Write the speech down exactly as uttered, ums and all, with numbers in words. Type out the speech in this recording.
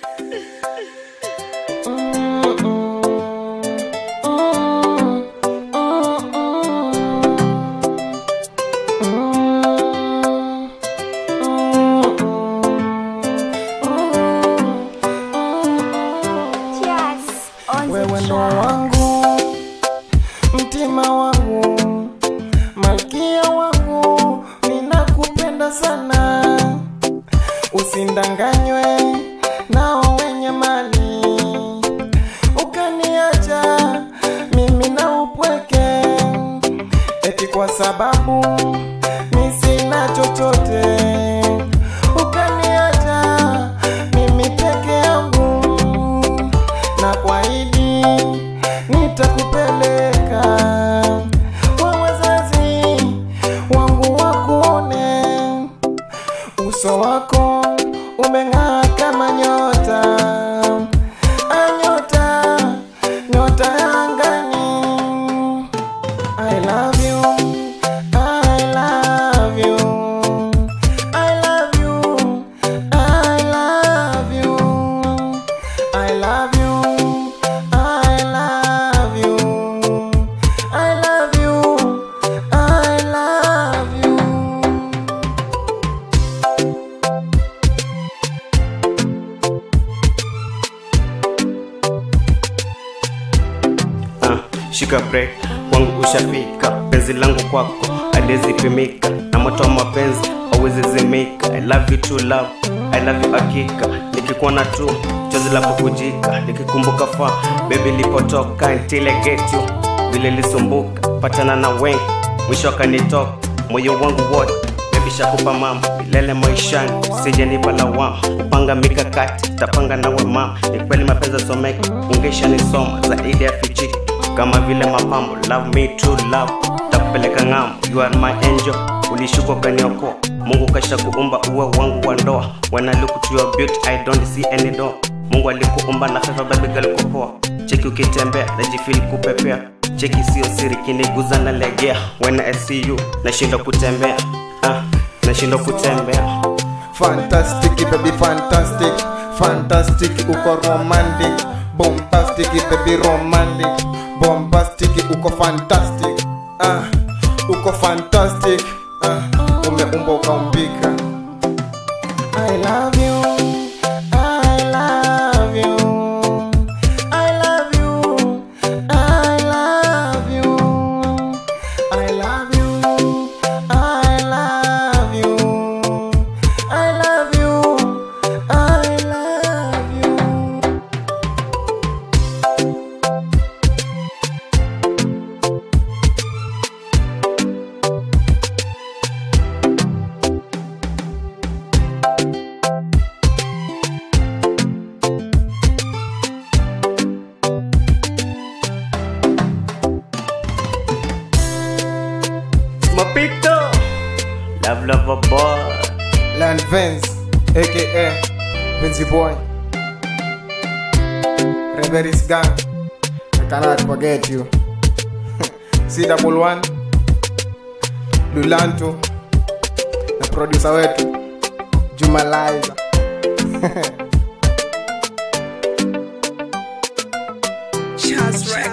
Wewe ndo wangu, mtima wangu, malkia wangu, ninakupenda sana. Usindanganywe nao wenye mali, ukaniacha mimi na upweke, eti kwa sababu mimi sina chochote. Ukaniacha mimi peke yangu, na kuahidi nitakupeleka kwa wazazi wangu wakuone. Uso wako umeng'aa kama nyota, anyota, nyota ya angani. I love you, I love you, I love you, I love you, I love you, I love you, I love you, I love you. Uh, shika break, wangu ushafika. Penzi langu kwako haliwezi pimika, na moto wa mapenzi hauwezi zimika. I love you to love, I love you hakika. Nikikuona tu chozi la kukujika, nikikumbuka fa baby lipotoka. Until I get you, vile lisumbuka, patana na wengi mwisho kanitoka. Moyo wangu wote baby shakupa mama, milele maishani sije nipa lawama. Kupanga mikakati tapanga nawe mama, ni kweli mapenzi someka, ungesha nisoma zaidi ya fichiki kama vile mapambo. Love me to love, takupeleka ngamo. You are my angel, ulishuka kaniokoa. Mungu kasha kuumba uwe wangu wa ndoa. When I look to your beauty I don't see any door. Mungu alikuumba na fefa baby girl kupoa. Cheki ukitembea najifeel kupepea, cheki sio siri kiniguza na legea. When I see you nashinda kutembea, ah, nashinda kutembea. Fantastic baby, fantastic, fantastic, uko romantic, bombastic baby, romantic, bombastic, uko fantastic, ah, uko fantastic, ah, umeumba ukaumbika. I love you, I love you, I love you, I love you, I love you, I love you, I love you, I love you. ISMAPITO, love lover boy, Land Vance, aka vanceboy, Reveries gang, I cannot forget you. C double one, Lulanto, na producer wetu Juma Liza. Just right.